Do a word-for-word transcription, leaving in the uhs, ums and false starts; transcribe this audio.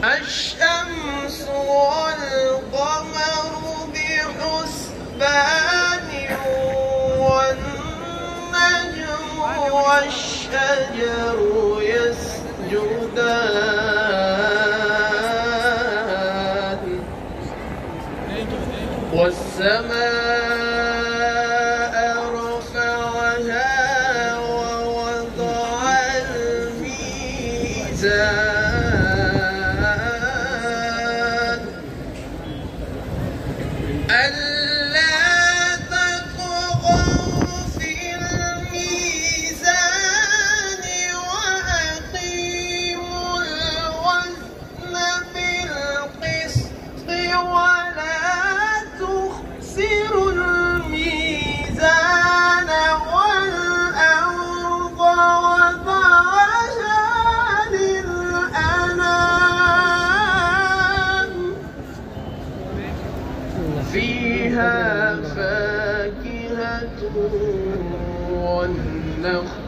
الشمس والقمر بحسبان والنجم والشجر يسجدان والسماء رفعها ووضع الميزان ألا تطغوا في الميزان وأقيموا الوزن بالقسط ولا تخسروا الميزان والأرض وضعها للأنام فيها فاكهة والنخل